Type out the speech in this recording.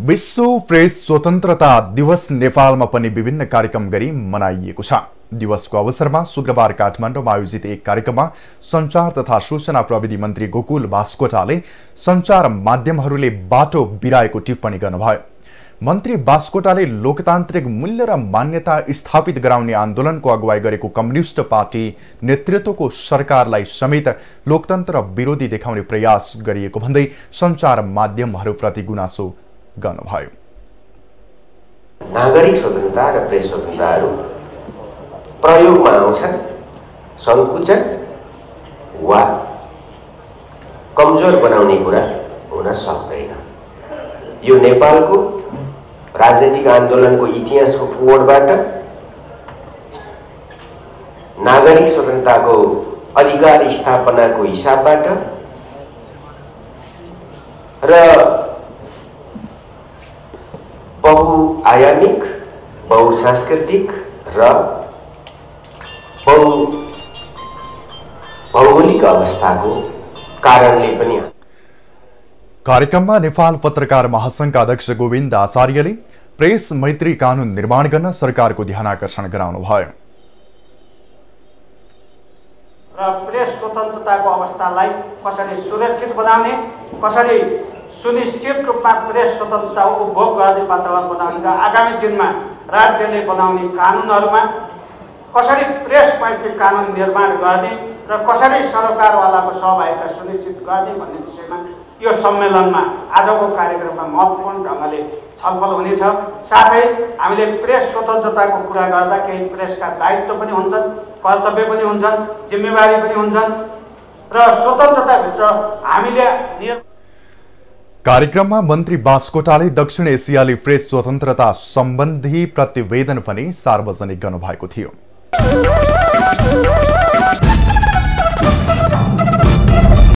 विश्व प्रेस स्वतन्त्रता दिवस नेपालमा पनि विभिन्न कार्यक्रम गरी मनाइएको छ। दिवसको अवसरमा शुक्रबार काठमाडौँमा आयोजित एक कार्यक्रममा सञ्चार तथा सूचना प्रविधि मन्त्री गोकुल बास्कोटाले सञ्चार माध्यमहरूले बाटो बिराएको टिप्पणी गर्नुभयो। मन्त्री बास्कोटाले लोकतान्त्रिक मूल्य र मान्यता स्थापित गराउने आन्दोलनको अगुवाई गरेको कम्युनिस्ट पार्टी नेतृत्वको सरकारलाई समेत लोकतन्त्र विरोधी देखाउने प्रयास गरिएको भन्दै सञ्चार माध्यमहरूप्रति गुनासो गर्नुभयो। नागरिक स्वतन्त्रता र प्रेस स्वतन्त्रताहरू प्रयोगमा आउँछन्, संकुचन वा कमजोर बनाउने कुरा हुन सक्दैन। यो नेपालको राजनीतिक आन्दोलनको इतिहासको कोणबाट नागरिक स्वतन्त्रताको अधिकार स्थापनाको हिसाबबाट र बहुआयामिक, बहुसांस्कृतिक र भौगोलिक अवस्थाको कारणले पनि। कार्यक्रममा नेपाल पत्रकार महासंघका अध्यक्ष गोविन्द आचार्यले प्रेस मैत्री कानून निर्माण गर्न सरकारको ध्यानाकर्षण गराउनुभयो। र प्रेस स्वतन्त्रताको अवस्थालाई कसरी सुरक्षित बनाउने, कसरी सुनिश्चित रूपमा प्रेस स्वतन्त्रता उपभोग गर्ने वातावरण बनाउने र आगामी दिनमा राज्यले बनाउने कानुनहरूमा कसरी प्रेस मैत्री कानून निर्माण गर्ने र कसरी सरकारवालाको सहभागिता सुनिश्चित गर्ने भन्ने विषयमा यो सम्मेलनमा आजको कार्यक्रममा महत्त्वपूर्ण ढङ्गले छलफल हुनेछ। साथै हामीले प्रेस स्वतन्त्रताको कुरा गर्दा केही प्रेसका दायित्व पनि हुन्छन्, कर्तव्य पनि हुन्छन्, जिम्मेवारी पनि हुन्छन् र स्वतन्त्रताभित्र हामीले। कार्यक्रममा मन्त्री बास्कोटाले दक्षिण एसियाली प्रेस स्वतन्त्रता सम्बन्धी प्रतिवेदन पनि सार्वजनिक गर्नुभएको थियो।